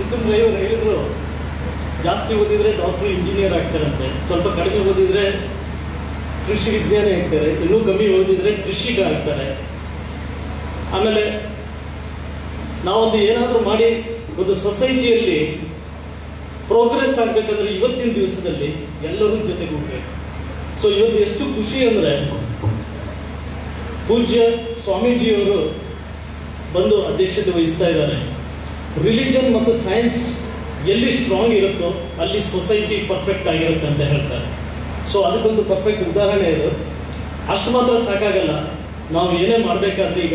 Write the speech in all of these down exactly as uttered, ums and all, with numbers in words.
ಮಿಥುನ್ ರೈ ಅವರು ಹೇಳಿದ್ರು, ಜಾಸ್ತಿ ಓದಿದರೆ ಡಾಕ್ಟರ್ ಇಂಜಿನಿಯರ್ ಆಗ್ತಾರಂತೆ, ಸ್ವಲ್ಪ ಕಡಿಮೆ ಓದಿದರೆ ಕೃಷಿ ವಿಜ್ಞಾನಿ ಆಗ್ತಾರೆ, ಇನ್ನೂ ಕಮ್ಮಿ ಓದಿದರೆ ಕೃಷಿಕ ಆಗ್ತಾರೆ. ಆಮೇಲೆ ನಾವೊಂದು ಏನಾದರೂ ಮಾಡಿ ಒಂದು ಸೊಸೈಟಿಯಲ್ಲಿ ಪ್ರೋಗ್ರೆಸ್ ಆಗಬೇಕಂದ್ರೆ ಇವತ್ತಿನ ದಿವಸದಲ್ಲಿ ಎಲ್ಲರೂ ಜೊತೆಗೆ ಹೋಗ್ಬೇಕು. ಸೊ ಇವತ್ತು ಎಷ್ಟು ಖುಷಿ ಅಂದರೆ ಪೂಜ್ಯ ಸ್ವಾಮೀಜಿಯವರು ಬಂದು ಅಧ್ಯಕ್ಷತೆ ವಹಿಸ್ತಾ ಇದ್ದಾರೆ. ರಿಲಿಜನ್ ಮತ್ತು ಸೈನ್ಸ್ ಎಲ್ಲಿ ಸ್ಟ್ರಾಂಗ್ ಇರುತ್ತೋ ಅಲ್ಲಿ ಸೊಸೈಟಿ ಪರ್ಫೆಕ್ಟ್ ಆಗಿರುತ್ತೆ ಅಂತ ಹೇಳ್ತಾರೆ. ಸೊ ಅದಕ್ಕೊಂದು ಪರ್ಫೆಕ್ಟ್ ಉದಾಹರಣೆ ಇದು. ಅಷ್ಟು ಮಾತ್ರ ಸಾಕಾಗಲ್ಲ, ನಾವು ಏನೇ ಮಾಡಬೇಕಾದ್ರೆ ಈಗ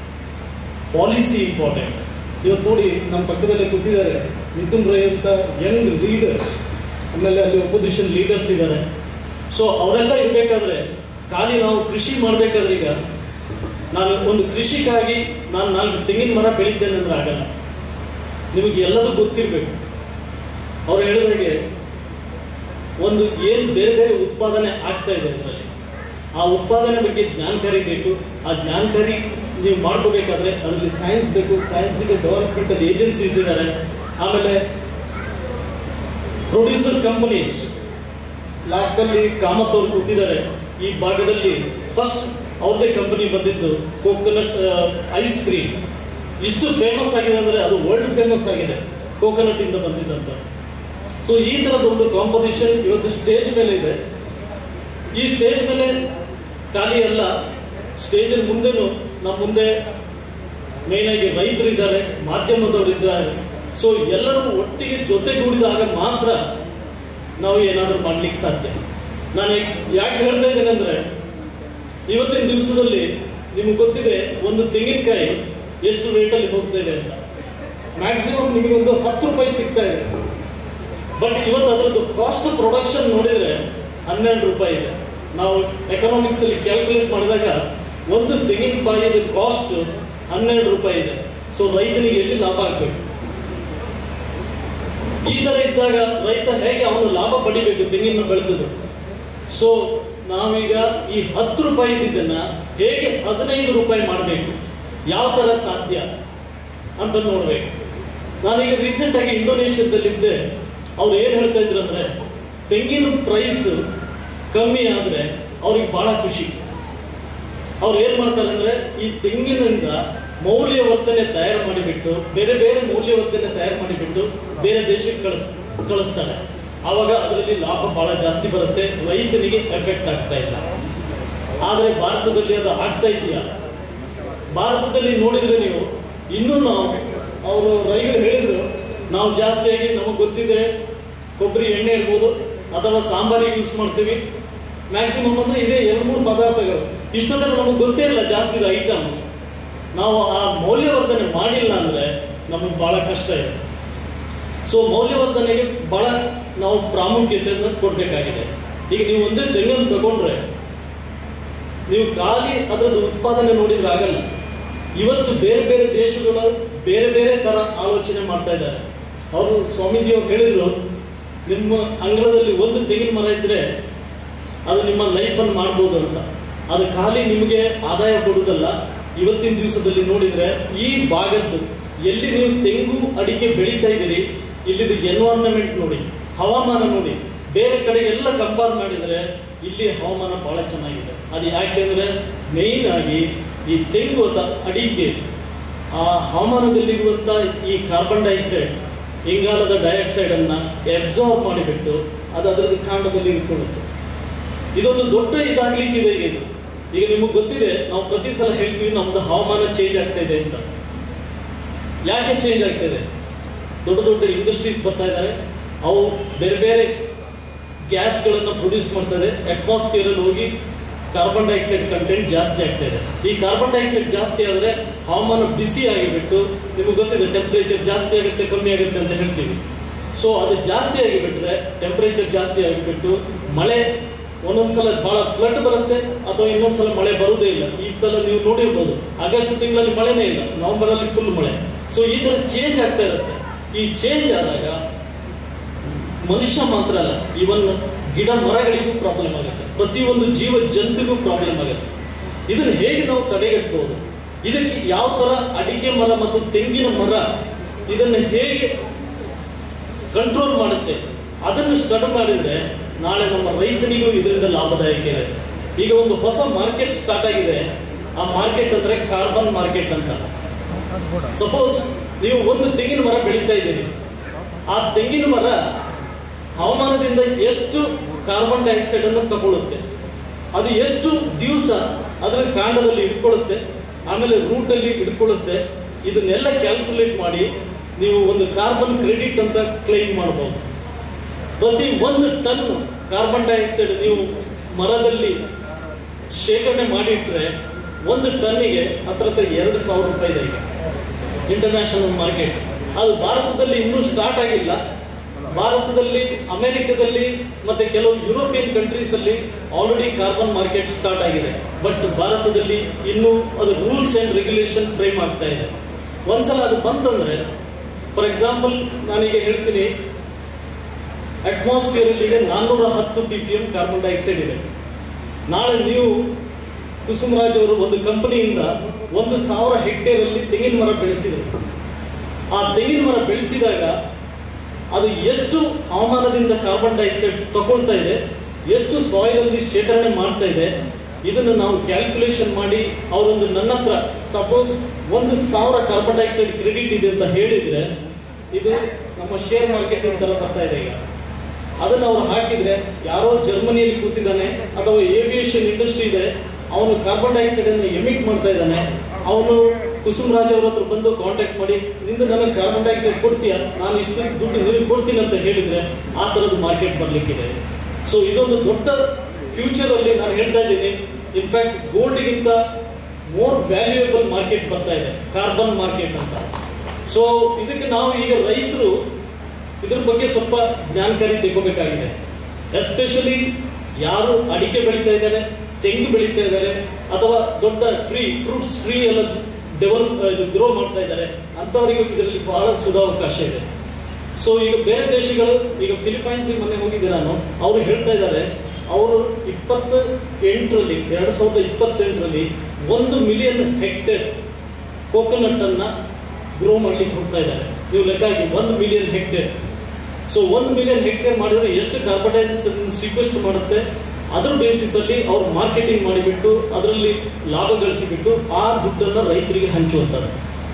ಪಾಲಿಸಿ ಇಂಪಾರ್ಟೆಂಟ್. ಇವತ್ತು ನೋಡಿ ನಮ್ಮ ಪಕ್ಕದಲ್ಲೇ ಕೂತಿದ್ದಾರೆ ಮಿಥುನ್ ರೈ ಅಂತ ಯಂಗ್ ಲೀಡರ್ಸ್, ಆಮೇಲೆ ಅಲ್ಲಿ ಅಪೋಸಿಷನ್ ಲೀಡರ್ಸ್ ಇದ್ದಾರೆ. ಸೊ ಅವರೆಲ್ಲ ಇರಬೇಕಾದ್ರೆ ಖಾಲಿ ನಾವು ಕೃಷಿ ಮಾಡಬೇಕಾದ್ರೆ ಈಗ ನಾನು ಒಂದು ಕೃಷಿಗಾಗಿ ನಾನು ನಾಲ್ಕು ತೆಂಗಿನ ಮರ ಬೆಳಿತೇನೆ ಅಂದ್ರೆ ಆಗಲ್ಲ. ನಿಮಗೆ ಎಲ್ಲದೂ ಗೊತ್ತಿರಬೇಕು. ಅವ್ರು ಹೇಳಿದಾಗೆ ಒಂದು ಏನು ಬೇರೆ ಬೇರೆ ಉತ್ಪಾದನೆ ಆಗ್ತಾ ಇದೆ ಅದರಲ್ಲಿ, ಆ ಉತ್ಪಾದನೆ ಬಗ್ಗೆ ಜ್ಞಾನಕಾರಿ ಬೇಕು. ಆ ಜ್ಞಾನಕಾರಿ ನೀವು ಮಾಡ್ಕೋಬೇಕಾದ್ರೆ ಅದರಲ್ಲಿ ಸೈನ್ಸ್ ಬೇಕು. ಸೈನ್ಸಿಗೆ ಡೆವಲಪ್ಮೆಂಟಲ್ ಏಜೆನ್ಸೀಸ್ ಇದ್ದಾರೆ. ಆಮೇಲೆ ಪ್ರೊಡ್ಯೂಸರ್ ಕಂಪನೀಸ್, ಲಾಸ್ಟಲ್ಲಿ ಕಾಮತ್ ಅವ್ರು ಕೂತಿದ್ದಾರೆ. ಈ ಭಾಗದಲ್ಲಿ ಫಸ್ಟ್ ಅವ್ರದ್ದೇ ಕಂಪನಿ ಬಂದಿದ್ದು ಕೋಕೋನಟ್ ಐಸ್ ಕ್ರೀಮ್. ಇಷ್ಟು ಫೇಮಸ್ ಆಗಿದೆ ಅಂದರೆ ಅದು ವರ್ಲ್ಡ್ ಫೇಮಸ್ ಆಗಿದೆ, ಕೋಕೋನಟ್ ಇಂದ ಬಂದಿದ್ದಂತ. ಸೊ ಈ ಥರದ ಒಂದು ಕಾಂಪಿಟೇಷನ್ ಇವತ್ತು ಸ್ಟೇಜ್ ಮೇಲೆ ಇದೆ. ಈ ಸ್ಟೇಜ್ ಮೇಲೆ ಖಾಲಿ ಅಲ್ಲ, ಸ್ಟೇಜ್ ಮುಂದೆನೂ ನಮ್ಮ ಮುಂದೆ ಮೇನ್ ಆಗಿ ರೈತರು ಇದ್ದಾರೆ, ಮಾಧ್ಯಮದವರು ಇದ್ದಾರೆ. ಸೊ ಎಲ್ಲರೂ ಒಟ್ಟಿಗೆ ಜೊತೆಗೂಡಿದಾಗ ಮಾತ್ರ ನಾವು ಏನಾದರೂ ಮಾಡ್ಲಿಕ್ಕೆ ಸಾಧ್ಯ. ನಾನು ಯಾಕೆ ಹೇಳ್ತಾ ಇದ್ದೇನೆ ಅಂದ್ರೆ ಇವತ್ತಿನ ದಿವಸದಲ್ಲಿ ನಿಮ್ಗೆ ಗೊತ್ತಿದೆ ಒಂದು ತೆಂಗಿನಕಾಯಿ ಎಷ್ಟು ರೇಟಲ್ಲಿ ಹೋಗ್ತಾ ಇದೆ ಅಂತ. ಮ್ಯಾಕ್ಸಿಮಮ್ ನಿಮಗೊಂದು ಹತ್ತು ರೂಪಾಯಿ ಸಿಗ್ತಾ ಇದೆ. ಬಟ್ ಇವತ್ತು ಅದರದ್ದು ಕಾಸ್ಟ್ ಪ್ರೊಡಕ್ಷನ್ ನೋಡಿದ್ರೆ ಹನ್ನೆರಡು ರೂಪಾಯಿ ಇದೆ. ನಾವು ಎಕನಾಮಿಕ್ಸ್ ಅಲ್ಲಿ ಕ್ಯಾಲ್ಕುಲೇಟ್ ಮಾಡಿದಾಗ ಒಂದು ತೆಂಗಿನಕಾಯಿಯ ಕಾಸ್ಟ್ ಹನ್ನೆರಡು ರೂಪಾಯಿ ಇದೆ. ಸೊ ರೈತನಿಗೆ ಎಲ್ಲಿ ಲಾಭ ಆಗಬೇಕು? ಈ ತರ ಇದ್ದಾಗ ರೈತ ಹೇಗೆ ಅವನು ಲಾಭ ಪಡಿಬೇಕು ತೆಂಗಿನ ಬೆಳೆದು? ಸೊ ನಾವೀಗ ಈ ಹತ್ತು ರೂಪಾಯಿ ಇದನ್ನ ಹೇಗೆ ಹದಿನೈದು ರೂಪಾಯಿ ಮಾಡಬೇಕು, ಯಾವ ತರ ಸಾಧ್ಯ ಅಂತ ನೋಡ್ಬೇಕು. ನಾನೀಗ ರೀಸೆಂಟ್ ಆಗಿ ಇಂಡೋನೇಷ್ಯಾದಲ್ಲಿದ್ದೆ. ಅವ್ರು ಏನ್ ಹೇಳ್ತಾ ಇದ್ರು ಅಂದ್ರೆ ತೆಂಗಿನ ಪ್ರೈಸ್ ಕಮ್ಮಿ ಆದ್ರೆ ಅವ್ರಿಗೆ ಬಹಳ ಖುಷಿ. ಅವ್ರು ಏನ್ ಮಾಡ್ತಾರೆ ಅಂದ್ರೆ ಈ ತೆಂಗಿನಿಂದ ಮೌಲ್ಯವರ್ಧನೆ ತಯಾರು ಮಾಡಿಬಿಟ್ಟು ಬೇರೆ ಬೇರೆ ಮೌಲ್ಯವರ್ಧನೆ ತಯಾರು ಮಾಡಿಬಿಟ್ಟು ಬೇರೆ ದೇಶಕ್ಕೆ ಕಳಿಸ್ ಕಳಿಸ್ತಾರೆ. ಆವಾಗ ಅದರಲ್ಲಿ ಲಾಭ ಬಹಳ ಜಾಸ್ತಿ ಬರುತ್ತೆ, ರೈತನಿಗೆ ಎಫೆಕ್ಟ್ ಆಗ್ತಾ ಇಲ್ಲ. ಆದ್ರೆ ಭಾರತದಲ್ಲಿ ಅದು ಆಗ್ತಾ ಇದೆಯಾ? ಭಾರತದಲ್ಲಿ ನೋಡಿದ್ರೆ ನೀವು ಇನ್ನೂ ನಾವು ಅವರು ರೈತರು ಹೇಳಿದ್ರು ನಾವು ಜಾಸ್ತಿಯಾಗಿ ನಮಗೆ ಗೊತ್ತಿದೆ ಕೊಬ್ಬರಿ ಎಣ್ಣೆ ಇರ್ಬೋದು ಅಥವಾ ಸಾಂಬಾರಿಗೆ ಯೂಸ್ ಮಾಡ್ತೀವಿ. ಮ್ಯಾಕ್ಸಿಮಮ್ ಅಂದ್ರೆ ಇದೇ ಎರಡು ಮೂರು ಪದಾರ್ಥಗಳು. ಇಷ್ಟೊತ್ತಲ್ಲಿ ನಮಗೆ ಗೊತ್ತೇ ಇಲ್ಲ ಜಾಸ್ತಿ ಐಟಮ್. ನಾವು ಆ ಮೌಲ್ಯವರ್ಧನೆ ಮಾಡಿಲ್ಲ ಅಂದ್ರೆ ನಮಗೆ ಬಹಳ ಕಷ್ಟ ಇದೆ. ಸೊ ಮೌಲ್ಯವರ್ಧನೆಗೆ ಬಹಳ ನಾವು ಪ್ರಾಮುಖ್ಯತೆಯನ್ನು ಕೊಡಬೇಕಾಗಿದೆ. ಈಗ ನೀವು ಒಂದೇ ತೆಂಗನ್ನು ತಗೊಂಡ್ರೆ ನೀವು ಖಾಲಿ ಅದರದ್ದು ಉತ್ಪಾದನೆ ನೋಡಿದ್ರೆ ಆಗಲ್ಲ. ಇವತ್ತು ಬೇರೆ ಬೇರೆ ದೇಶಗಳು ಬೇರೆ ಬೇರೆ ತರ ಆಲೋಚನೆ ಮಾಡ್ತಾ ಇದ್ದಾರೆ. ಅವರು ಸ್ವಾಮೀಜಿ ಅವರು ಹೇಳಿದ್ರು, ನಿಮ್ಮ ಅಂಗಳದಲ್ಲಿ ಒಂದು ತೆಂಗಿನ ಮರ ಇದ್ರೆ ಅದು ನಿಮ್ಮ ಲೈಫನ್ನು ಮಾಡ್ಬೋದು ಅಂತ. ಅದು ಖಾಲಿ ನಿಮಗೆ ಆದಾಯ ಕೊಡುವುದಲ್ಲ. ಇವತ್ತಿನ ದಿವಸದಲ್ಲಿ ನೋಡಿದ್ರೆ ಈ ಭಾಗದ್ದು ಎಲ್ಲಿ ನೀವು ತೆಂಗು ಅಡಿಕೆ ಬೆಳೀತಾ ಇದ್ದೀರಿ, ಇಲ್ಲಿದ್ದು ಎನ್ವೈರನ್ಮೆಂಟ್ ನೋಡಿ, ಹವಾಮಾನ ನೋಡಿ, ಬೇರೆ ಕಡೆಗೆಲ್ಲ ಕಂಪೇರ್ ಮಾಡಿದ್ರೆ ಇಲ್ಲಿ ಹವಾಮಾನ ಬಹಳ ಚೆನ್ನಾಗಿದೆ. ಅದು ಯಾಕೆಂದ್ರೆ ಮೇನ್ ಆಗಿ ಈ ತೆಂಗು ಅಥವಾ ಅಡಿಕೆ ಆ ಹವಾಮಾನದಲ್ಲಿರುವಂತ ಈ ಕಾರ್ಬನ್ ಡೈಆಕ್ಸೈಡ್, ಇಂಗಾಲದ ಡೈಆಕ್ಸೈಡ್ ಅನ್ನ ಅಬ್ಸಾರ್ಬ್ ಮಾಡಿಬಿಟ್ಟು ಅದು ಅದರದ್ದು ಕಾಂಡದಲ್ಲಿ ಇಟ್ಕೊಳ್ಳುತ್ತೆ. ಇದೊಂದು ದೊಡ್ಡ ಇದಾಗ್ಲಿಕ್ಕಿದೆ ಈಗ. ಇದು ಈಗ ನಿಮಗೆ ಗೊತ್ತಿದೆ, ನಾವು ಪ್ರತಿ ಸಲ ಹೇಳ್ತೀವಿ ನಮ್ದು ಹವಾಮಾನ ಚೇಂಜ್ ಆಗ್ತಾ ಇದೆ ಅಂತ. ಯಾಕೆ ಚೇಂಜ್ ಆಗ್ತಾ ಇದೆ? ದೊಡ್ಡ ದೊಡ್ಡ ಇಂಡಸ್ಟ್ರೀಸ್ ಬರ್ತಾ ಇದ್ದಾರೆ, ಅವು ಬೇರೆ ಬೇರೆ ಗ್ಯಾಸ್ಗಳನ್ನು ಪ್ರೊಡ್ಯೂಸ್ ಮಾಡ್ತಾರೆ. ಅಟ್ಮಾಸ್ಫಿಯರ್ ಅಲ್ಲಿ ಹೋಗಿ ಕಾರ್ಬನ್ ಡೈಆಕ್ಸೈಡ್ ಕಂಟೆಂಟ್ ಜಾಸ್ತಿ ಆಗ್ತಾ ಇದೆ. ಈ ಕಾರ್ಬನ್ ಡೈಆಕ್ಸೈಡ್ ಜಾಸ್ತಿ ಆದರೆ ಹವಾಮಾನ ಬಿಸಿ ಆಗಿಬಿಟ್ಟು ನಿಮಗೆ ಗೊತ್ತಿದೆ ಟೆಂಪರೇಚರ್ ಜಾಸ್ತಿ ಆಗುತ್ತೆ ಕಮ್ಮಿ ಆಗುತ್ತೆ ಅಂತ ಹೇಳ್ತೀವಿ. ಸೊ ಅದು ಜಾಸ್ತಿ ಆಗಿಬಿಟ್ರೆ ಟೆಂಪರೇಚರ್ ಜಾಸ್ತಿ ಆಗಿಬಿಟ್ಟು ಮಳೆ ಒಂದೊಂದ್ಸಲ ಬಹಳ ಫ್ಲಡ್ ಬರುತ್ತೆ ಅಥವಾ ಇನ್ನೊಂದ್ಸಲ ಮಳೆ ಬರುವುದೇ ಇಲ್ಲ. ಈ ಸಲ ನೀವು ನೋಡಿರ್ಬೋದು ಆಗಸ್ಟ್ ತಿಂಗಳಲ್ಲಿ ಮಳೆನೇ ಇಲ್ಲ, ನವೆಂಬರ್ ಅಲ್ಲಿ ಫುಲ್ ಮಳೆ. ಸೊ ಈ ತರ ಚೇಂಜ್ ಆಗ್ತಾ ಇರುತ್ತೆ. ಈ ಚೇಂಜ್ ಆದಾಗ ಮನುಷ್ಯ ಮಾತ್ರ ಅಲ್ಲ, ಇವನ್ ಗಿಡ ಮರಗಳಿಗೂ ಪ್ರಾಬ್ಲಮ್ ಆಗುತ್ತೆ, ಪ್ರತಿಯೊಂದು ಜೀವ ಜಂತುಗೂ ಪ್ರಾಬ್ಲಮ್ ಆಗುತ್ತೆ. ಇದನ್ನು ಹೇಗೆ ನಾವು ತಡೆಗಟ್ಟಬಹುದು? ಇದಕ್ಕೆ ಯಾವ ತರ ಅಡಿಕೆ ಮರ ಮತ್ತು ತೆಂಗಿನ ಮರ ಇದನ್ನು ಹೇಗೆ ಕಂಟ್ರೋಲ್ ಮಾಡುತ್ತೆ, ಅದನ್ನು ಸ್ಟಡಿ ಮಾಡಿದ್ರೆ ನಾಳೆ ನಮ್ಮ ರೈತನಿಗೂ ಇದರಿಂದ ಲಾಭದಾಯಕ ಇದೆ. ಈಗ ಒಂದು ಹೊಸ ಮಾರ್ಕೆಟ್ ಸ್ಟಾರ್ಟ್ ಆಗಿದೆ. ಆ ಮಾರ್ಕೆಟ್ ಅಂದ್ರೆ ಕಾರ್ಬನ್ ಮಾರ್ಕೆಟ್ ಅಂತ. ಸಪೋಸ್ ನೀವು ಒಂದು ತೆಂಗಿನ ಮರ ಬೆಳೀತಾ ಇದ್ದೀರಿ, ಆ ತೆಂಗಿನ ಮರ ಹವಾಮಾನದಿಂದ ಎಷ್ಟು ಕಾರ್ಬನ್ ಡೈಆಕ್ಸೈಡ್ ಅನ್ನು ತಗೊಳ್ಳುತ್ತೆ, ಅದು ಎಷ್ಟು ದಿವಸ ಅದರ ಕಾಂಡದಲ್ಲಿ ಇಟ್ಕೊಳ್ಳುತ್ತೆ, ಆಮೇಲೆ ರೂಟ್ ಅಲ್ಲಿ ಇಟ್ಕೊಳ್ಳುತ್ತೆ, ಇದನ್ನೆಲ್ಲ ಕ್ಯಾಲ್ಕುಲೇಟ್ ಮಾಡಿ ನೀವು ಒಂದು ಕಾರ್ಬನ್ ಕ್ರೆಡಿಟ್ ಅಂತ ಕ್ಲೈಮ್ ಮಾಡಬಹುದು. ಪ್ರತಿ ಒಂದು ಟನ್ ಕಾರ್ಬನ್ ಡೈಆಕ್ಸೈಡ್ ನೀವು ಮರದಲ್ಲಿ ಶೇಖರಣೆ ಮಾಡಿಟ್ರೆ ಒಂದು ಟನ್ನಿಗೆ ಹತ್ರ ಹತ್ರ ಎರಡು ಸಾವಿರ ರೂಪಾಯಿ ಇದೆ ಈಗ ಇಂಟರ್ನ್ಯಾಷನಲ್ ಮಾರ್ಕೆಟ್. ಅದು ಭಾರತದಲ್ಲಿ ಇನ್ನೂ ಸ್ಟಾರ್ಟ್ ಆಗಿಲ್ಲ. ಭಾರತದಲ್ಲಿ, ಅಮೆರಿಕದಲ್ಲಿ ಮತ್ತೆ ಕೆಲವು ಯುರೋಪಿಯನ್ ಕಂಟ್ರೀಸ್ ಅಲ್ಲಿ ಆಲ್ರೆಡಿ ಕಾರ್ಬನ್ ಮಾರ್ಕೆಟ್ ಸ್ಟಾರ್ಟ್ ಆಗಿದೆ. ಬಟ್ ಭಾರತದಲ್ಲಿ ಇನ್ನೂ ಅದು ರೂಲ್ಸ್ ಅಂಡ್ ರೆಗ್ಯುಲೇಷನ್ ಫ್ರೇಮ್ ಆಗ್ತಾ ಇದೆ. ಒಂದ್ಸಲ ಅದು ಬಂತಂದ್ರೆ, ಫಾರ್ ಎಕ್ಸಾಂಪಲ್ ನಾನೀಗ ಹೇಳ್ತೀನಿ, ಅಟ್ಮಾಸ್ಫಿಯರ್ ಅಲ್ಲಿ ಈಗ ನಾನ್ನೂರ ಹತ್ತು P P M carbon dioxide ಇದೆ. ನಾಳೆ ನೀವು ಕುಸುಮರಾಜ್ ಅವರು ಒಂದು ಕಂಪನಿಯಿಂದ ಒಂದು ಸಾವಿರ ಹೆಕ್ಟೇರ್ ಅಲ್ಲಿ ತೆಂಗಿನ ಮರ ಬೆಳೆಸಿದರು. ಆ ತೆಂಗಿನ ಮರ ಬೆಳೆಸಿದಾಗ ಅದು ಎಷ್ಟು ಹವಾಮಾನದಿಂದ ಕಾರ್ಬನ್ ಡೈಆಕ್ಸೈಡ್ ತಗೊಳ್ತಾ ಇದೆ, ಎಷ್ಟು ಸಾಯಿಲ್ ಅಲ್ಲಿ ಶೇಖರಣೆ ಮಾಡ್ತಾ ಇದೆ, ಇದನ್ನು ನಾವು ಕ್ಯಾಲ್ಕುಲೇಷನ್ ಮಾಡಿ ಅವರೊಂದು ನನ್ನ ಹತ್ರ ಸಪೋಸ್ ಒಂದು ಸಾವಿರ ಕಾರ್ಬನ್ ಡೈಆಕ್ಸೈಡ್ ಕ್ರೆಡಿಟ್ ಇದೆ ಅಂತ ಹೇಳಿದ್ರೆ, ಇದು ನಮ್ಮ ಶೇರ್ ಮಾರ್ಕೆಟಿಂಗ್ ತರ ಬರ್ತಾ ಇದೆ ಈಗ. ಅದನ್ನು ಅವ್ರು ಹಾಕಿದ್ರೆ ಯಾರೋ ಜರ್ಮನಿಯಲ್ಲಿ ಕೂತಿದ್ದಾನೆ ಅಥವಾ ಏವಿಯೇಷನ್ ಇಂಡಸ್ಟ್ರಿ ಇದೆ, ಅವನು ಕಾರ್ಬನ್ ಡೈಆಕ್ಸೈಡ್ ಅನ್ನು ಎಮಿಟ್ ಮಾಡ್ತಾ ಇದ್ದಾನೆ, ಅವನು ಕುಸುಮರಾಜ್ ಅವ್ರ ಹತ್ರ ಬಂದು ಕಾಂಟ್ಯಾಕ್ಟ್ ಮಾಡಿ ನಿಂದು ನನಗೆ ಕಾರ್ಬನ್ ಡೈಆಕ್ಸೈಡ್ ಕೊಡ್ತೀಯಾ, ನಾನು ಇಷ್ಟು ದುಡ್ಡು ನಿನಗೆ ಕೊಡ್ತೀನಿ ಅಂತ ಹೇಳಿದ್ರೆ ಆ ತರದ ಮಾರ್ಕೆಟ್ ಬರ್ಲಿಕ್ಕಿದೆ. ಸೊ ಇದೊಂದು ದೊಡ್ಡ ಫ್ಯೂಚರ್ ಅಲ್ಲಿ ನಾನು ಹೇಳ್ತಾ ಇದ್ದೀನಿ. ಇನ್ಫ್ಯಾಕ್ಟ್ ಗೋಲ್ಡ್ಗಿಂತ ಮೋರ್ ವ್ಯಾಲ್ಯೂಯಬಲ್ ಮಾರ್ಕೆಟ್ ಬರ್ತಾ ಇದೆ, ಕಾರ್ಬನ್ ಮಾರ್ಕೆಟ್ ಅಂತ. ಸೊ ಇದಕ್ಕೆ ನಾವು ಈಗ ರೈತರು ಇದ್ರ ಬಗ್ಗೆ ಸ್ವಲ್ಪ ಜ್ಞಾನಕಾರಿ ತೆಗೋಬೇಕಾಗಿದೆ. ಎಸ್ಪೆಷಲಿ ಯಾರು ಅಡಿಕೆ ಬೆಳೀತಾ ಇದ್ದಾರೆ, ತೆಂಗು ಬೆಳೀತಾ ಇದ್ದಾರೆ, ಅಥವಾ ದೊಡ್ಡ ಟ್ರೀ ಫ್ರೂಟ್ಸ್ ಟ್ರೀ ಎಲ್ಲ ಡೆವಲಪ್ ಗ್ರೋ ಮಾಡ್ತಾ ಇದ್ದಾರೆ, ಅಂತವರಿಗೂ ಇದರಲ್ಲಿ ಬಹಳ ಸುಧಾವಕಾಶ ಇದೆ. ಸೊ ಈಗ ಬೇರೆ ದೇಶಗಳು, ಈಗ ಫಿಲಿಪೈನ್ಸ್ ಮೊನ್ನೆ ಹೋಗಿದ್ದೆ ನಾನು, ಅವರು ಹೇಳ್ತಾ ಇದ್ದಾರೆ ಅವರು ಇಪ್ಪತ್ತ ಎಂಟರಲ್ಲಿ ಎರಡ್ ಸಾವಿರದ ಇಪ್ಪತ್ತೆಂಟರಲ್ಲಿ ಒಂದು ಮಿಲಿಯನ್ ಹೆಕ್ಟೇರ್ ಕೋಕೋನಟ್ ಅನ್ನ ಗ್ರೋ ಮಾಡ್ಲಿಕ್ಕೆ ಹೋಗ್ತಾ ಇದ್ದಾರೆ. ನೀವು ಲೆಕ್ಕ ಹಾಕಿ, ಒಂದು ಮಿಲಿಯನ್ ಹೆಕ್ಟೇರ್. ಸೊ ಒಂದು ಮಿಲಿಯನ್ ಹೆಕ್ಟೇರ್ ಮಾಡಿದ್ರೆ ಎಷ್ಟು ಕಾರ್ಬನ್ ಡೈಆಕ್ಸೈಡ್ ಸೀಕ್ವೆಸ್ಟ್ ಮಾಡುತ್ತೆ, ಅದ್ರ ಬೇಸಿಸ್ ಅಲ್ಲಿ ಅವ್ರು ಮಾರ್ಕೆಟಿಂಗ್ ಮಾಡಿಬಿಟ್ಟು ಅದರಲ್ಲಿ ಲಾಭ ಗಳಿಸಿಬಿಟ್ಟು ಆ ದುಡ್ಡನ್ನ ರೈತರಿಗೆ ಹಂಚುವಂತಾರೆ.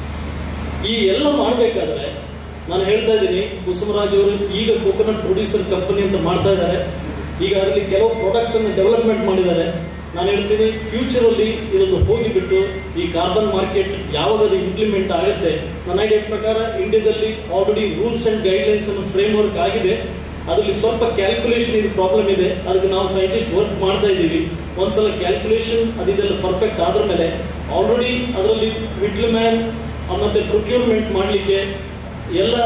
ಈ ಎಲ್ಲ ಮಾಡಬೇಕಾದ್ರೆ ನಾನು ಹೇಳ್ತಾ ಇದ್ದೀನಿ, ಕುಸುಮರಾಜ್ ಅವರು ಈಗ ಕೋಕೋನಟ್ ಪ್ರೊಡ್ಯೂಸರ್ ಕಂಪನಿ ಅಂತ ಮಾಡ್ತಾ ಇದ್ದಾರೆ. ಈಗ ಅದರಲ್ಲಿ ಕೆಲವು ಪ್ರಾಡಕ್ಟ್ಸ್ ಅನ್ನು ಡೆವಲಪ್ಮೆಂಟ್ ಮಾಡಿದ್ದಾರೆ. ನಾನು ಹೇಳ್ತೀನಿ, ಫ್ಯೂಚರ್ ಅಲ್ಲಿ ಇದೊಂದು ಹೋಗಿಬಿಟ್ಟು ಈ ಕಾರ್ಬನ್ ಮಾರ್ಕೆಟ್ ಯಾವಾಗ ಅದು ಇಂಪ್ಲಿಮೆಂಟ್ ಆಗುತ್ತೆ, ನನ್ನ ಐಡಿಯಾ ಪ್ರಕಾರ ಇಂಡಿಯಾದಲ್ಲಿ ಆಲ್ರೆಡಿ ರೂಲ್ಸ್ ಅಂಡ್ ಗೈಡ್ಲೈನ್ಸ್ ಅನ್ನು ಫ್ರೇಮ್ ವರ್ಕ್ ಆಗಿದೆ. ಅದರಲ್ಲಿ ಸ್ವಲ್ಪ ಕ್ಯಾಲ್ಕುಲೇಷನ್ ಇದು ಪ್ರಾಬ್ಲಮ್ ಇದೆ, ಅದಕ್ಕೆ ನಾವು ಸೈಂಟಿಸ್ಟ್ ವರ್ಕ್ ಮಾಡ್ತಾ ಇದ್ದೀವಿ. ಒಂದ್ಸಲ ಕ್ಯಾಲ್ಕುಲೇಷನ್ ಅದೆಲ್ಲ ಪರ್ಫೆಕ್ಟ್ ಆದ್ರ ಮೇಲೆ ಆಲ್ರೆಡಿ ಅದರಲ್ಲಿ ಮಿಡ್ಲ್ ಮ್ಯಾನ್ ಮತ್ತೆ ಪ್ರೊಕ್ಯೂರ್ಮೆಂಟ್ ಮಾಡಲಿಕ್ಕೆ ಎಲ್ಲ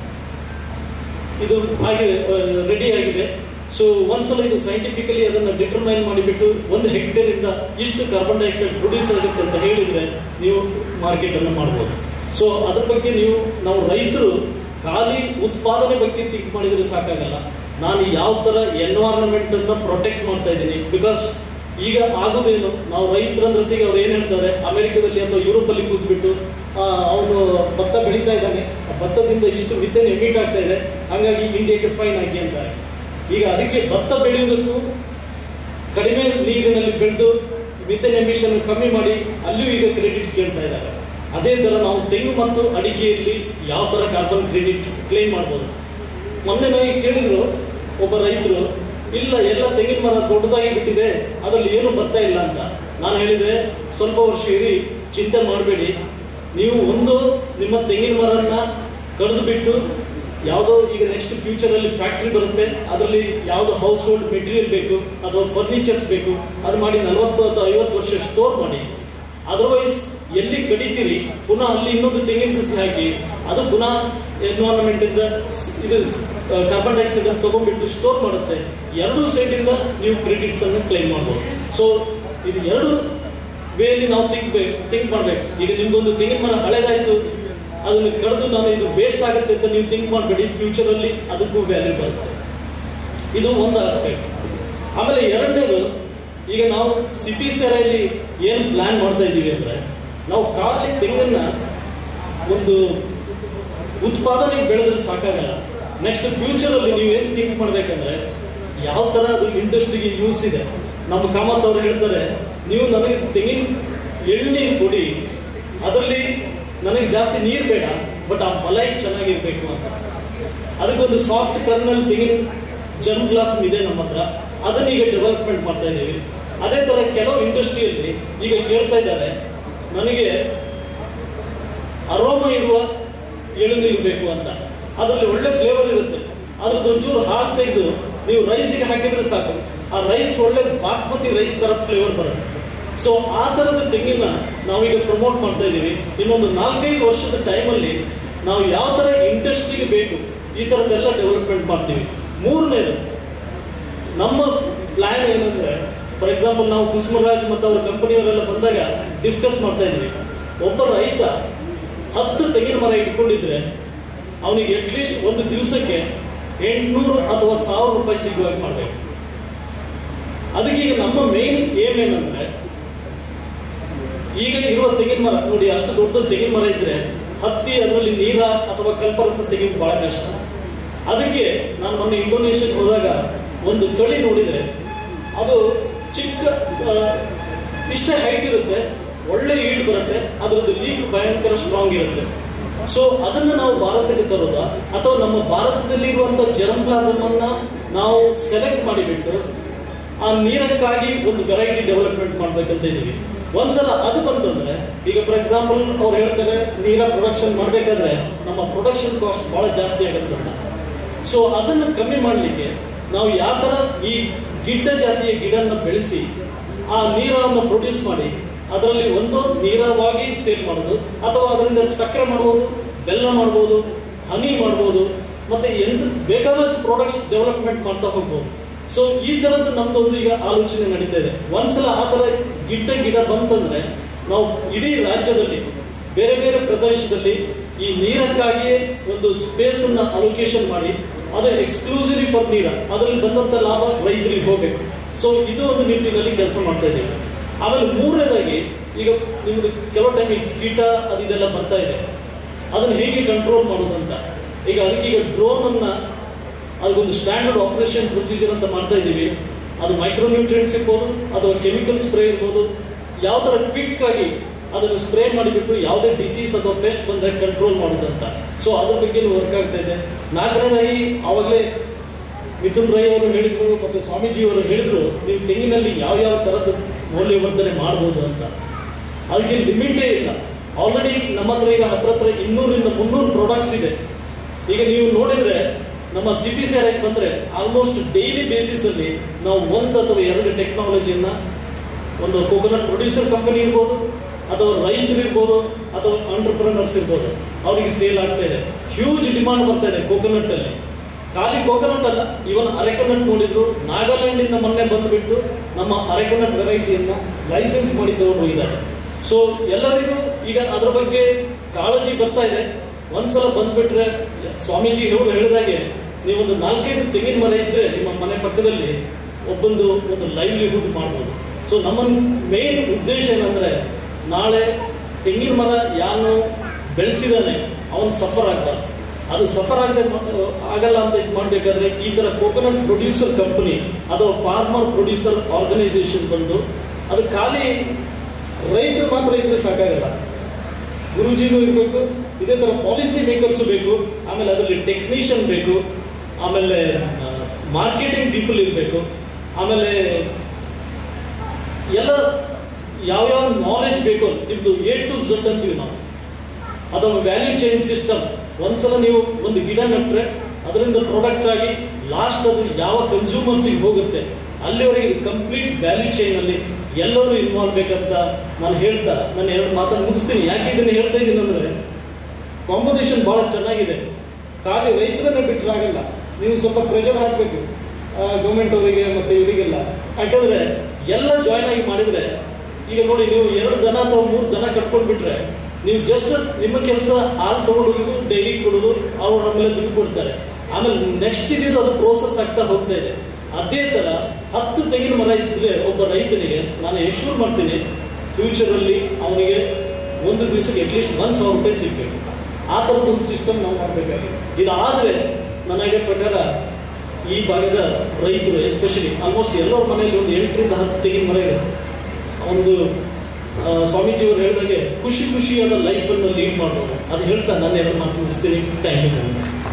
ಇದು ಆಗಿದೆ, ರೆಡಿ ಆಗಿದೆ. ಸೊ ಒಂದ್ಸಲ ಇದು ಸೈಂಟಿಫಿಕಲಿ ಅದನ್ನು ಡಿಟರ್ಮೈನ್ ಮಾಡಿಬಿಟ್ಟು ಒಂದು ಹೆಕ್ಟೇರ್ ಇಂದ ಇಷ್ಟು ಕಾರ್ಬನ್ ಡೈಆಕ್ಸೈಡ್ ಪ್ರೊಡ್ಯೂಸ್ ಆಗುತ್ತೆ ಅಂತ ಹೇಳಿದ್ರೆ ನೀವು ಮಾರ್ಕೆಟ್ ಅನ್ನು ಮಾಡಬಹುದು. ಸೊ ಅದ್ರ ಬಗ್ಗೆ ನೀವು ನಾವು ರೈತರು ಖಾಲಿ ಉತ್ಪಾದನೆ ಬಗ್ಗೆ ಥಿಂಕ್ ಮಾಡಿದ್ರೆ ಸಾಕಾಗಲ್ಲ. ನಾನು ಯಾವ ತರ ಎನ್ವೈರನ್ಮೆಂಟ್ ಅನ್ನ ಪ್ರೊಟೆಕ್ಟ್ ಮಾಡ್ತಾ ಇದ್ದೀನಿ. ಬಿಕಾಸ್ ಈಗ ಆಗೋದೇನು, ನಾವು ರೈತರ ಜೊತೆಗೆ ಅವ್ರು ಏನ್ ಹೇಳ್ತಾರೆ, ಅಮೆರಿಕದಲ್ಲಿ ಅಥವಾ ಯುರೋಪ್ ಅಲ್ಲಿ ಕೂತ್ಬಿಟ್ಟು ಅವನು ಭತ್ತ ಬೆಳೀತಾ ಇದ್ದಾನೆ, ಭತ್ತದಿಂದ ಇಷ್ಟು ಮಿಥೇನ್ ಎಮಿಟ್ ಆಗ್ತಾ ಇದೆ, ಹಾಗಾಗಿ ಇಂಡಿಯಾಕ್ಕೆ ಫೈನ್ ಹಾಕಿ ಅಂತಾರೆ. ಈಗ ಅದಕ್ಕೆ ಭತ್ತ ಬೆಳೆಯುವುದಕ್ಕೂ ಕಡಿಮೆ ನೀರಿನಲ್ಲಿ ಬೆಳೆದು ಮಿಥೇನ್ ಎಮಿಷನ್ ಕಮ್ಮಿ ಮಾಡಿ ಅಲ್ಲಿಯೂ ಈಗ ಕ್ರೆಡಿಟ್ ಕೇಳ್ತಾ ಇದ್ದಾರೆ. ಅದೇ ತರ ನಾವು ತೆಂಗು ಮತ್ತು ಅಡಿಕೆಯಲ್ಲಿ ಯಾವ ತರ ಕಾರ್ಬನ್ ಕ್ರೆಡಿಟ್ ಕ್ಲೇಮ್ ಮಾಡ್ಬೋದು. ಮೊನ್ನೆ ನನಗೆ ಕೇಳಿದ್ರು ಒಬ್ಬ ರೈತರು, ಇಲ್ಲ ಎಲ್ಲ ತೆಂಗಿನ ಮರ ದೊಡ್ಡದಾಗಿ ಬಿಟ್ಟಿದೆ, ಅದರಲ್ಲಿ ಏನು ಬರ್ತಾ ಇಲ್ಲ ಅಂತ. ನಾನು ಹೇಳಿದೆ, ಸ್ವಲ್ಪ ವರ್ಷ ಇರಿ, ಚಿಂತೆ ಮಾಡಬೇಡಿ. ನೀವು ಒಂದು ನಿಮ್ಮ ತೆಂಗಿನ ಮರನ್ನ ಕಡಿದು ಬಿಟ್ಟು ಯಾವುದೋ ಈಗ ನೆಕ್ಸ್ಟ್ ಫ್ಯೂಚರ್ ಅಲ್ಲಿ ಫ್ಯಾಕ್ಟ್ರಿ ಬರುತ್ತೆ, ಅದರಲ್ಲಿ ಯಾವ್ದು ಹೌಸ್ ಹೋಲ್ಡ್ ಮೆಟೀರಿಯಲ್ ಬೇಕು ಅಥವಾ ಫರ್ನಿಚರ್ಸ್ ಬೇಕು, ಅದು ಮಾಡಿ ನಲವತ್ತು ಅಥವಾ ಐವತ್ತು ವರ್ಷ ಸ್ಟೋರ್ ಮಾಡಿ. ಅದರ್ವೈಸ್ ಎಲ್ಲಿ ಕಡಿತೀರಿ ಪುನಃ ಅಲ್ಲಿ ಇನ್ನೊಂದು ತೆಂಗಿನ ಸಸಿ ಹಾಕಿ ಅದು ಪುನಃ ಎನ್ವೈರನ್ಮೆಂಟ್ ಇಂದ ಇದು ಕಾರ್ಬನ್ ಡೈಆಕ್ಸೈಡ್ ಅನ್ನು ತಗೊಂಡ್ಬಿಟ್ಟು ಸ್ಟೋರ್ ಮಾಡುತ್ತೆ. ಎರಡು ಸೈಡ್ ಇಂದ ನೀವು ಕ್ರೆಡಿಟ್ಸ್ ಅನ್ನು ಕ್ಲೈಮ್ ಮಾಡಬಹುದು. ಸೊ ಇದು ಎರಡು ವೇಯಲ್ಲಿ ನಾವು ಥಿಂಕ್ ಥಿಂಕ್ ಮಾಡ್ಬೇಕು. ಈಗ ನಿಮ್ದೊಂದು ತೆಂಗಿನ ಮರ ಹಳೇದಾಯ್ತು, ಅದನ್ನು ಕಡಿದು ನಾನು ಇದು ವೇಸ್ಟ್ ಆಗುತ್ತೆ ಅಂತ ನೀವು ಥಿಂಕ್ ಮಾಡಬೇಡಿ. ಫ್ಯೂಚರ್ ಅಲ್ಲಿ ಅದಕ್ಕೂ ವ್ಯಾಲ್ಯೂ ಬರುತ್ತೆ. ಇದು ಒಂದು ಆಸ್ಪೆಕ್ಟ್. ಆಮೇಲೆ ಎರಡನೇದು, ಈಗ ನಾವು ಸಿಪಿ ಸೆರೆಯಲ್ಲಿ ಏನು ಪ್ಲಾನ್ ಮಾಡ್ತಾ ಇದ್ದೀವಿ ಅಂದ್ರೆ, ನಾವು ಖಾಲಿ ತೆಂಗನ್ನ ಒಂದು ಉತ್ಪಾದನೆ ಬೆಳೆದ್ರೆ ಸಾಕಾಗಲ್ಲ. ನೆಕ್ಸ್ಟ್ ಫ್ಯೂಚರ್ ಅಲ್ಲಿ ನೀವು ಏನ್ ಥಿಂಕ್ ಮಾಡ್ಬೇಕಂದ್ರೆ ಯಾವ ತರ ಅದು ಇಂಡಸ್ಟ್ರಿಗೆ ಯೂಸ್ ಇದೆ. ನಮ್ಮ ಕಾಮತ್ ಅವರು ಹೇಳ್ತಾರೆ, ನೀವು ನನಗೆ ತೆಂಗಿನ ಎಳ್ನೀರು ಕೊಡಿ, ಅದರಲ್ಲಿ ನನಗೆ ಜಾಸ್ತಿ ನೀರು ಬೇಡ, ಬಟ್ ಆ ಮಲೈ ಚೆನ್ನಾಗಿರ್ಬೇಕು ಅಂತ. ಅದಕ್ಕೊಂದು ಸಾಫ್ಟ್ ಕರ್ನಲ್ ತೆಂಗಿನ ಜರ್ಮ್ ಗ್ಲಾಸ್ ಇದೆ ನಮ್ಮ ಹತ್ರ, ಅದನ್ನ ಈಗ ಡೆವಲಪ್ಮೆಂಟ್ ಮಾಡ್ತಾ ಇದ್ದೀವಿ. ಅದೇ ತರ ಕೆಲವು ಇಂಡಸ್ಟ್ರಿಯಲ್ಲಿ ಈಗ ಕೇಳ್ತಾ ಇದ್ದಾರೆ, ನನಗೆ ಅರೋಮ ಇರುವ ಎಳನೀರು ಬೇಕು ಅಂತ. ಅದರಲ್ಲಿ ಒಳ್ಳೆ ಫ್ಲೇವರ್ ಇರುತ್ತೆ, ಅದ್ರದ್ದು ಒಂಚೂರು ಹಾಲು ತೆಗೆದು ನೀವು ರೈಸಿಗೆ ಹಾಕಿದ್ರೆ ಸಾಕು, ಆ ರೈಸ್ ಒಳ್ಳೆ ಬಾಸ್ಮತಿ ರೈಸ್ ತರ ಫ್ಲೇವರ್ ಬರುತ್ತೆ. ಸೊ ಆ ತರದ ತೆಂಗಿನ ನಾವೀಗ ಪ್ರಮೋಟ್ ಮಾಡ್ತಾ ಇದ್ದೀವಿ. ಇನ್ನೊಂದು ನಾಲ್ಕೈದು ವರ್ಷದ ಟೈಮಲ್ಲಿ ನಾವು ಯಾವ ತರ ಇಂಡಸ್ಟ್ರಿಗೆ ಬೇಕು ಈ ತರದ್ದೆಲ್ಲ ಡೆವಲಪ್ಮೆಂಟ್ ಮಾಡ್ತೀವಿ. ಮೂರನೇದು ನಮ್ಮ ಪ್ಲಾನ್ ಏನಂದ್ರೆ, ಫಾರ್ ಎಕ್ಸಾಂಪಲ್ ನಾವು ಕುಸುಮರಾಜ್ ಮತ್ತು ಅವ್ರ ಕಂಪನಿಯವರೆಲ್ಲ ಬಂದಾಗ ಡಿಸ್ಕಸ್ ಮಾಡ್ತಾ ಇದ್ವಿ, ಒಬ್ಬ ರೈತ ಹತ್ತು ತೆಂಗಿನ ಮರ ಇಟ್ಕೊಂಡಿದ್ರೆ ಅವನಿಗೆ ಅಟ್ಲೀಸ್ಟ್ ಒಂದು ದಿವಸಕ್ಕೆ ಎಂಟುನೂರು ಅಥವಾ ಸಾವಿರ ರೂಪಾಯಿ ಸಿಗುವಾಗ ಮಾಡಬೇಕು. ಅದಕ್ಕೆ ಈಗ ನಮ್ಮ ಮೇನ್ ಏಮ್ ಏನಂದ್ರೆ, ಈಗ ಇರುವ ತೆಂಗಿನ ಮರ ನೋಡಿ, ಅಷ್ಟು ದೊಡ್ಡ ತೆಂಗಿನ ಮರ ಇದ್ರೆ ಹತ್ತಿ ಅದರಲ್ಲಿ ನೀರ ಅಥವಾ ಕಲ್ಪರಸ ತೆಗೆಯೋದು ಬಹಳ ಕಷ್ಟ. ಅದಕ್ಕೆ ನಾನು ಮೊನ್ನೆ ಇಂಡೋನೇಷ್ಯಾಗೆ ಹೋದಾಗ ಒಂದು ತಳಿ ನೋಡಿದ್ರೆ, ಅದು ಚಿಕ್ಕ ಇಷ್ಟೇ ಹೈಟ್ ಇರುತ್ತೆ, ಒಳ್ಳೆ ಈಲ್ಡ್ ಬರುತ್ತೆ, ಅದರದ್ದು ಲೀಫ್ ಭಯಂಕರ ಸ್ಟ್ರಾಂಗ್ ಇರುತ್ತೆ. ಸೊ ಅದನ್ನ ನಾವು ಭಾರತಕ್ಕೆ ತರೋದ ಅಥವಾ ನಮ್ಮ ಭಾರತದಲ್ಲಿ ಇರುವಂತಹ ಜರ್ಮ್ ಪ್ಲಾಸಮ್ ಅನ್ನ ನಾವು ಸೆಲೆಕ್ಟ್ ಮಾಡಿಬಿಟ್ಟು ಆ ನೀರಕ್ಕಾಗಿ ಒಂದು ವೆರೈಟಿ ಡೆವಲಪ್ಮೆಂಟ್ ಮಾಡ್ಬೇಕಂತ ಇದೀವಿ. ಒಂದ್ಸಲ ಅದು ಬಂತಂದ್ರೆ, ಈಗ ಫಾರ್ ಎಕ್ಸಾಂಪಲ್ ಅವ್ರು ಹೇಳ್ತಾರೆ ನೀರ ಪ್ರೊಡಕ್ಷನ್ ಮಾಡ್ಬೇಕಾದ್ರೆ ನಮ್ಮ ಪ್ರೊಡಕ್ಷನ್ ಕಾಸ್ಟ್ ಬಹಳ ಜಾಸ್ತಿ ಆಗುತ್ತಂತ. ಸೊ ಅದನ್ನು ಕಮ್ಮಿ ಮಾಡಲಿಕ್ಕೆ ನಾವು ಯಾವ ತರ ಈ ಗಿಡ್ಡ ಜಾತಿಯ ಗಿಡನ್ನ ಬೆಳೆಸಿ ಆ ನೀರನ್ನು ಪ್ರೊಡ್ಯೂಸ್ ಮಾಡಿ ಅದರಲ್ಲಿ ಒಂದು ನೀರವಾಗಿ ಸೇಲ್ ಮಾಡೋದು, ಅಥವಾ ಅದರಿಂದ ಸಕ್ಕರೆ ಮಾಡ್ಬೋದು, ಬೆಲ್ಲ ಮಾಡ್ಬೋದು, ಹನಿ ಮಾಡ್ಬೋದು, ಮತ್ತೆ ಎಂತ ಬೇಕಾದಷ್ಟು ಪ್ರಾಡಕ್ಟ್ಸ್ ಡೆವಲಪ್ಮೆಂಟ್ ಮಾಡ್ತಾ ಹೋಗ್ಬೋದು. ಸೊ ಈ ತರದ್ದು ನಮ್ದೊಂದು ಈಗ ಆಲೋಚನೆ ನಡೀತಾ ಇದೆ. ಒಂದ್ಸಲ ಆ ತರ ಗಿಡ್ಡ ಗಿಡ ಬಂತಂದ್ರೆ ನಾವು ಇಡೀ ರಾಜ್ಯದಲ್ಲಿ ಬೇರೆ ಬೇರೆ ಪ್ರದೇಶದಲ್ಲಿ ಈ ನೀರಕ್ಕಾಗಿಯೇ ಒಂದು ಸ್ಪೇಸ್ ಅನ್ನ ಅಲೋಕೇಶನ್ ಮಾಡಿ ಅದು ಎಕ್ಸ್ಕ್ಲೂಸಿವ್ಲಿ ಫಾರ್ ನೀರ, ಅದರಲ್ಲಿ ಬಂದಂತ ಲಾಭ ರೈತರಿಗೆ ಹೋಗ್ಬೇಕು. ಸೊ ಇದು ಒಂದು ನಿಟ್ಟಿನಲ್ಲಿ ಕೆಲಸ ಮಾಡ್ತಾ ಇದ್ದೀವಿ. ಆಮೇಲೆ ಮೂರನೇದಾಗಿ, ಈಗ ನಿಮ್ದು ಕೆಲವು ಟೈಮ್ ಈ ಕೀಟ ಅದೆಲ್ಲ ಬರ್ತಾ ಇದೆ, ಅದನ್ನ ಹೇಗೆ ಕಂಟ್ರೋಲ್ ಮಾಡೋದಂತ. ಈಗ ಅದಕ್ಕೀಗ ಡ್ರೋನ್ ಅನ್ನ ಅದಕ್ಕೊಂದು ಸ್ಟ್ಯಾಂಡರ್ಡ್ ಆಪರೇಷನ್ ಪ್ರೊಸೀಜರ್ ಅಂತ ಮಾಡ್ತಾ ಇದ್ದೀವಿ. ಅದು ಮೈಕ್ರೋನ್ಯೂಟ್ರಿಯೆಂಟ್ಸ್ ಇರ್ಬೋದು ಅಥವಾ ಕೆಮಿಕಲ್ ಸ್ಪ್ರೇ ಇರ್ಬೋದು, ಯಾವ ತರ ಕ್ವಿಕ್ ಆಗಿ ಅದನ್ನು ಸ್ಪ್ರೇ ಮಾಡಿಬಿಟ್ಟು ಯಾವುದೇ ಡಿಸೀಸ್ ಅಥವಾ ಪೆಸ್ಟ್ ಬಂದಾಗ ಕಂಟ್ರೋಲ್ ಮಾಡೋದಂತ. ಸೊ ಅದ್ರ ಬಗ್ಗೆ ವರ್ಕ್ ಆಗ್ತಾ ಇದೆ. ನಾಲ್ಕನೇದಾಗಿ ಆವಾಗಲೇ ಮಿಥುನ್ ರೈ ಅವರು ಹೇಳಿದ್ರು ಮತ್ತು ಸ್ವಾಮೀಜಿ ಅವರು ಹೇಳಿದ್ರು, ನೀವು ತೆಂಗಿನಲ್ಲಿ ಯಾವ ಯಾವ ತರದ ಮೌಲ್ಯವರ್ಧನೆ ಮಾಡ್ಬೋದು ಅಂತ. ಅದಕ್ಕೆ ಲಿಮಿಟೇ ಇಲ್ಲ. ಆಲ್ರೆಡಿ ನಮ್ಮ ಹತ್ರ ಈಗ ಹತ್ರ ಹತ್ರ ಇನ್ನೂರಿಂದ ಮುನ್ನೂರು ಪ್ರಾಡಕ್ಟ್ಸ್ ಇದೆ. ಈಗ ನೀವು ನೋಡಿದ್ರೆ ನಮ್ಮ ಸಿ ಪಿ ಸಿ ಆರ್ ಐಗೆ ಬಂದ್ರೆ ಆಲ್ಮೋಸ್ಟ್ ಡೈಲಿ ಬೇಸಿಸ್ ಅಲ್ಲಿ ನಾವು ಒಂದು ಅಥವಾ ಎರಡು ಟೆಕ್ನಾಲಜಿಯನ್ನ, ಒಂದು ಕೋಕೋನಟ್ ಪ್ರೊಡ್ಯೂಸರ್ ಕಂಪನಿ ಇರ್ಬೋದು ಅಥವಾ ರೈತರು ಇರ್ಬೋದು ಅಥವಾ ಆಂಟರ್ಪ್ರನರ್ಸ್ ಇರ್ಬೋದು, ಅವರಿಗೆ ಸೇಲ್ ಆಗ್ತಾ ಇದೆ. ಹ್ಯೂಜ್ ಡಿಮಾಂಡ್ ಬರ್ತಾ ಇದೆ ಕೋಕೋನಟ್ ಅಲ್ಲಿ. ಖಾಲಿ ಕೋಕೋನಟ್ ಅಲ್ಲ, ಇವನ್ ಅರೆಕೋನಟ್ ನೋಡಿದ್ರು, ನಾಗಾಲ್ಯಾಂಡ್ ಇಂದ ಮೊನ್ನೆ ಬಂದ್ಬಿಟ್ಟು ನಮ್ಮ ಅರೆಕೋನಟ್ ವೆರೈಟಿಯನ್ನ ಲೈಸೆನ್ಸ್ ಮಾಡಿ ತಗೊಂಡು ಇದ್ದಾರೆ. ಸೊ ಎಲ್ಲರಿಗೂ ಈಗ ಅದ್ರ ಬಗ್ಗೆ ಕಾಳಜಿ ಬರ್ತಾ ಇದೆ. ಒಂದ್ಸಲ ಬಂದ್ಬಿಟ್ರೆ ಸ್ವಾಮೀಜಿ ಅವರು ಹೇಳಿದಾಗೆ ನೀವೊಂದು ನಾಲ್ಕೈದು ತೆಂಗಿನ ಮರ ಇದ್ರೆ ನಿಮ್ಮ ಮನೆ ಪಕ್ಕದಲ್ಲಿ ಒಬ್ಬೊಂದು ಒಂದು ಲೈವ್ಲಿಹುಡ್ ಮಾಡ್ಬೋದು. ಸೊ ನಮ್ಮ ಮೇನ್ ಉದ್ದೇಶ ಏನಂದ್ರೆ, ನಾಳೆ ತೆಂಗಿನ ಮರ ಯಾನು ಬೆಳೆಸಿದಾನೆ ಅವನು ಸಫರ್ ಆಗಬಾರ್ದು. ಅದು ಸಫರ್ ಆಗದೆ ಆಗಲ್ಲ ಅಂತ ಇದು ಮಾಡ್ಬೇಕಾದ್ರೆ ಈ ತರ ಕೋಕೋನಟ್ ಪ್ರೊಡ್ಯೂಸರ್ ಕಂಪನಿ ಅಥವಾ ಫಾರ್ಮರ್ ಪ್ರೊಡ್ಯೂಸರ್ ಆರ್ಗನೈಸೇಷನ್ ಬಂದು, ಅದು ಖಾಲಿ ರೈತರು ಮಾತ್ರ ಇದ್ರೆ ಸಾಕಾಗಲ್ಲ, ಗುರುಜಿನೂ ಇರಬೇಕು, ಇದೇ ತರ ಪಾಲಿಸಿ ಮೇಕರ್ಸ್ ಬೇಕು, ಆಮೇಲೆ ಅದರಲ್ಲಿ ಟೆಕ್ನಿಷಿಯನ್ ಬೇಕು, ಆಮೇಲೆ ಮಾರ್ಕೆಟಿಂಗ್ ಪೀಪಲ್ ಇರಬೇಕು, ಆಮೇಲೆ ಎಲ್ಲ ಯಾವ್ಯಾವ ನಾಲೆಜ್ ಬೇಕು ನಿಮ್ದು ಎ ಟು ಝಡ್ ಅಂತೀವಿ ನಾವು. ಅದೊಂದು ವ್ಯಾಲ್ಯೂ ಚೈನ್ ಸಿಸ್ಟಮ್. ಒಂದ್ಸಲ ನೀವು ಒಂದು ಗಿಡ ನೆಟ್ರೆ ಅದರಿಂದ ಪ್ರಾಡಕ್ಟ್ ಆಗಿ ಲಾಸ್ಟ್ ಅದು ಯಾವ ಕನ್ಸ್ಯೂಮರ್ಸಿಗೆ ಹೋಗುತ್ತೆ ಅಲ್ಲಿವರೆಗೆ ಇದು ಕಂಪ್ಲೀಟ್ ವ್ಯಾಲ್ಯೂ ಚೈನ್ ಅಲ್ಲಿ ಎಲ್ಲರೂ ಇನ್ವಾಲ್ವ್ ಬೇಕಂತ ನಾನು ಹೇಳ್ತಾ ನಾನು ಎರಡು ಮಾತನ್ನು ಮುಗಿಸ್ತೀನಿ. ಯಾಕೆ ಇದನ್ನ ಹೇಳ್ತಾ ಇದ್ದೀನಿ ಅಂದ್ರೆ, ಕಾಂಪಿಟೇಷನ್ ಬಹಳ ಚೆನ್ನಾಗಿದೆ. ಖಾಲಿ ರೈತರನ್ನೇ ಬಿಟ್ಟರೆ ಆಗಲ್ಲ, ನೀವು ಸ್ವಲ್ಪ ಪ್ರೆಷರ್ ಹಾಕಬೇಕು ಗೌರ್ಮೆಂಟ್ ಅವರಿಗೆ ಮತ್ತೆ ಇವರಿಗೆಲ್ಲ. ಯಾಕಂದ್ರೆ ಎಲ್ಲ ಜಾಯ್ನ್ ಆಗಿ ಮಾಡಿದ್ರೆ, ಈಗ ನೋಡಿ ನೀವು ಎರಡು ದನ ಅಥವಾ ಮೂರು ದನ ಕಟ್ಕೊಂಡು ಬಿಟ್ರೆ ನೀವು ಜಸ್ಟ್ ನಿಮ್ಮ ಕೆಲಸ ಹಾಲು ತಗೊಂಡು ಹೋಗಿದ್ದು ಡೈಲಿ ಕೊಡೋದು, ಅವ್ರು ನಮ್ಮೆಲ್ಲ ದುಡ್ಡು ಕೊಡ್ತಾರೆ. ಆಮೇಲೆ ನೆಕ್ಸ್ಟ್ ಇದ್ದು ಅದು ಪ್ರೋಸೆಸ್ ಆಗ್ತಾ ಹೋಗ್ತಾ ಇದೆ. ಅದೇ ತರ ಹತ್ತು ತೆಂಗಿನ ಮರ ಇದ್ರೆ ಒಬ್ಬ ರೈತನಿಗೆ ನಾನು ಎಶ್ಯೂರ್ ಮಾಡ್ತೀನಿ, ಫ್ಯೂಚರ್ ಅಲ್ಲಿ ಅವನಿಗೆ ಒಂದು ದಿವಸಕ್ಕೆ ಅಟ್ಲೀಸ್ಟ್ ಒಂದ್ ಸಾವಿರ ರೂಪಾಯಿ ಸಿಗ್ಬೇಕು. ಆ ತರದ ಒಂದು ಸಿಸ್ಟಮ್ ನಾವು ಮಾಡ್ಬೇಕಾಗಿದೆ. ಇದಾದ್ರೆ ನನಗೆ ಪ್ರಕಾರ ಈ ಭಾಗದ ರೈತರು ಎಸ್ಪೆಷಲಿ ಆಲ್ಮೋಸ್ಟ್ ಎಲ್ಲರ ಮನೆಯಲ್ಲಿ ಒಂದು ಎಂಟರಿಂದ ಹತ್ತು ತೆಂಗಿನ ಮರ ಇರುತ್ತೆ. ಒಂದು ಸ್ವಾಮೀಜಿಯವರು ಹೇಳಿದಾಗೆ ಖುಷಿ ಖುಷಿಯಾದ ಲೈಫನ್ನು ಲೀಡ್ ಮಾಡೋದು, ಅದು ಹೇಳ್ತಾ ನಾನು ಎರಡು ಮಾತು ಮುಗಿಸ್ತೀನಿ. Thank you.